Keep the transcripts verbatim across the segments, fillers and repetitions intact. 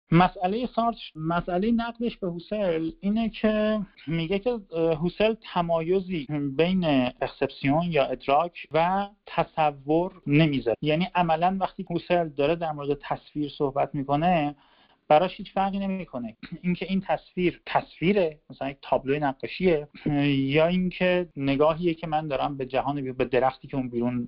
مسئله سارتر، مسئله نقدش به هوسل اینه که میگه که هوسل تمایزی بین پرسپسیون یا ادراک و تصور نمیذاره. یعنی عملا وقتی هوسل داره در مورد تصویر صحبت میکنه براش هیچ فرقی نمیکنه اینکه این تصویر تصویره، مثلا یک تابلوی نقاشیه، یا اینکه نگاهیه که من دارم به جهان بیرون، به درختی که اون بیرون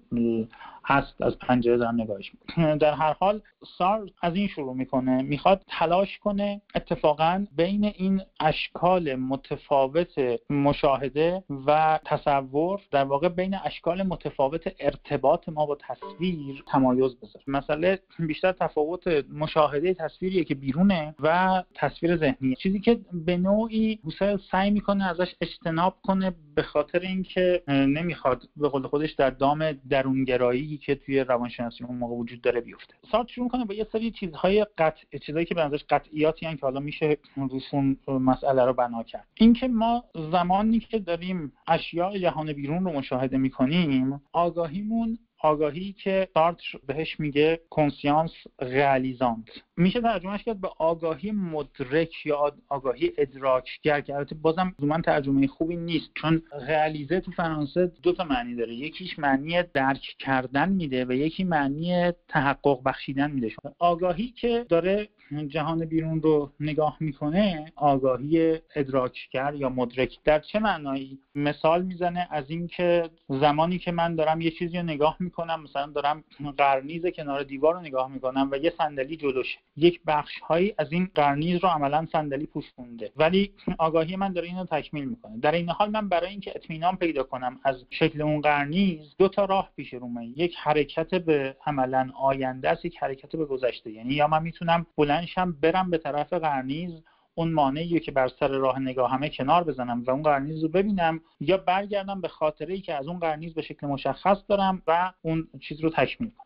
هست از پنجره دارم نگاهش میکنم. در هر حال سارتر از این شروع میکنه، میخواد تلاش کنه اتفاقا بین این اشکال متفاوت مشاهده و تصور، در واقع بین اشکال متفاوت ارتباط ما با تصویر تمایز بذاره. مثلا بیشتر تفاوت مشاهده تصویریه که بیرونه و تصویر ذهنی، چیزی که به نوعی هوسل سعی میکنه ازش اجتناب کنه به خاطر اینکه نمیخواد به قول خودش در دام درونگرایی که توی روانشناسی اون موقع وجود داره بیفته. سارتر شروع میکنه با یه سری چیزهای قطع چیزایی که به نظرش قطعیاتی ان که حالا میشه روشون مسئله رو بنا کرد. اینکه ما زمانی که داریم اشیاء جهان بیرون رو مشاهده میکنیم، آگاهیمون آگاهی که سارتر بهش میگه کنسیانس رئالیزانت میشه ترجمهش کرد به آگاهی مدرک یا آگاهی ادراکگر، که البته بازم لزوما ترجمه خوبی نیست چون رئالیزه تو فرانسه دو تا معنی داره، یکیش معنی درک کردن میده و یکی معنی تحقق بخشیدن میده. آگاهی که داره جهان بیرون رو نگاه میکنه آگاهی ادراکگر یا مدرک. در چه معنایی؟ مثال میزنه از این که زمانی که من دارم یه چیزی رو نگاه میکنم، مثلا دارم قرنیز کنار دیوار رو نگاه میکنم و یه صندلی جلوشه، یک بخش هایی از این قرنیز رو عملا صندلی پوشونده، ولی آگاهی من داره اینو تکمیل میکنه. در این حال من برای اینکه اطمینان پیدا کنم از شکل اون قرنیز دو تا راه پیش رو من، یک حرکت به عملا آینده است، یک حرکت به گذشته. یعنی یا من میتونم بلندشم برم به طرف قرنیز، اون مانعی که بر سر راه نگاهمه کنار بزنم و اون قرنیز رو ببینم، یا برگردم به خاطره‌ای که از اون قرنیز به شکل مشخص دارم و اون چیز رو تکمیل کنم.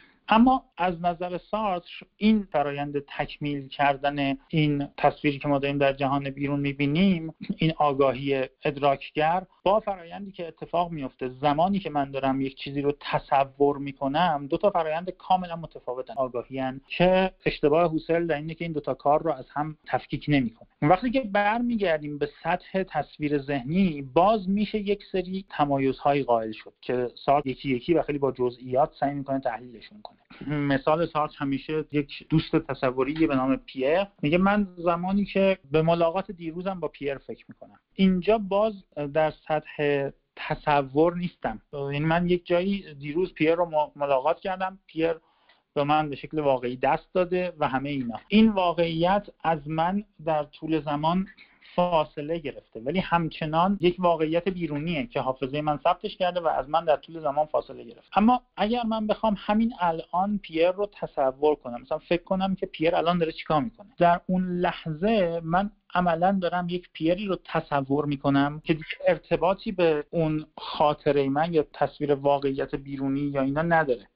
اما از نظر سارتر این فرایند تکمیل کردن این تصویری که ما داریم در جهان بیرون می‌بینیم، این آگاهی ادراکگر، با فرایندی که اتفاق میفته زمانی که من دارم یک چیزی رو تصور میکنم، دو تا فرایند کاملا متفاوتن آگاهیان که اشتباه هوسل در اینه که این دو تا کار رو از هم تفکیک نمیکنه. وقتی که برمیگردیم به سطح تصویر ذهنی، باز میشه یک سری تمایزهای قائل شد که سارتر یکی یکی و خیلی با جزئیات سعی میکنه تحلیلشون کنه. مثال سارتر همیشه یک دوست تصوری به نام پیر میگه من زمانی که به ملاقات دیروزم با پیر فکر میکنم، اینجا باز در سطح تصور نیستم. یعنی من یک جایی دیروز پیر رو ملاقات کردم، پیر به من به شکل واقعی دست داده و همه اینا، این واقعیت از من در طول زمان فاصله گرفته، ولی همچنان یک واقعیت بیرونیه که حافظه من ثبتش کرده و از من در طول زمان فاصله گرفته. اما اگر من بخوام همین الان پیر رو تصور کنم، مثلا فکر کنم که پیر الان داره چیکار میکنه، در اون لحظه من عملا دارم یک پیری رو تصور میکنم که دیگه ارتباطی به اون خاطره من یا تصویر واقعیت بیرونی یا اینا نداره.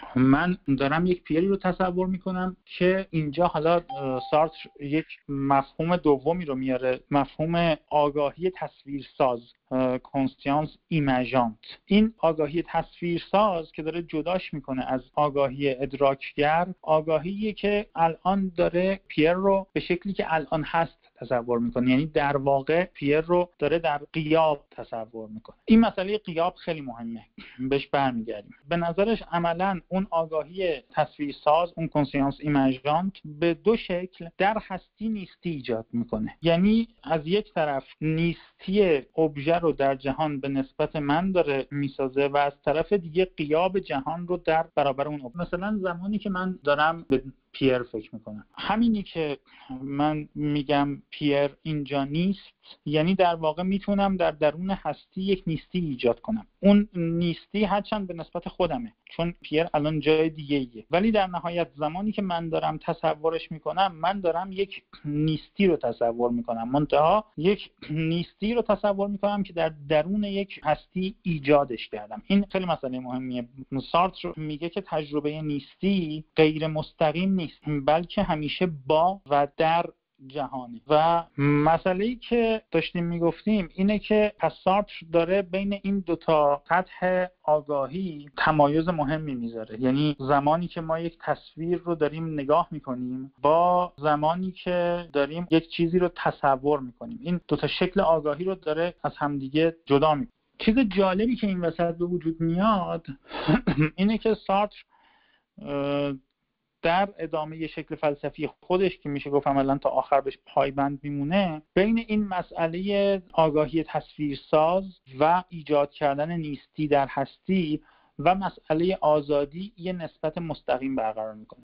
من دارم یک پیری رو تصور میکنم که اینجا حالا سارتر یک مفهوم دومی رو میاره، مفهوم آگاهی تصویرساز، کنسیانس ایماژانت. این آگاهی تصویرساز که داره جداش میکنه از آگاهی ادراکگر، آگاهیه که الان داره پیر رو به شکلی که الان هست تصور میکنه، یعنی در واقع پیر رو داره در غیاب تصور میکنه. این مسئله غیاب خیلی مهمه، بهش برمیگردیم. به نظرش عملا اون آگاهی تصویرساز، اون کنسیانس ایماژانت، به دو شکل در هستی نیستی ایجاد میکنه. یعنی از یک طرف نیستی ابژه رو در جهان به نسبت من داره میسازه و از طرف دیگه غیاب جهان رو در برابر اون ابژه. مثلا زمانی که من دارم به پیر فکر میکنم، همینی که من میگم پیر اینجا نیست، یعنی در واقع میتونم در درون هستی یک نیستی ایجاد کنم. اون نیستی هرچند به نسبت خودمه چون پیر الان جای دیگه ایه، ولی در نهایت زمانی که من دارم تصورش میکنم، من دارم یک نیستی رو تصور میکنم، منتها یک نیستی رو تصور میکنم که در درون یک هستی ایجادش کردم. این خیلی مسئله مهمیه. سارتر میگه که تجربه نیستی غیر مستقیم نیست، بلکه همیشه با و در جهانی. و مسئله‌ای که داشتیم میگفتیم اینه که پس سارتر داره بین این دوتا سطح آگاهی تمایز مهمی میذاره. یعنی زمانی که ما یک تصویر رو داریم نگاه میکنیم با زمانی که داریم یک چیزی رو تصور میکنیم، این دوتا شکل آگاهی رو داره از همدیگه جدا میکنه. چیز جالبی که این وسط به وجود میاد اینه که سارتر در ادامه یه شکل فلسفی خودش که میشه گفت عملاً تا آخر بهش پایبند میمونه، بین این مسئله آگاهی تصویرساز و ایجاد کردن نیستی در هستی و مسئله آزادی یه نسبت مستقیم برقرار میکنه.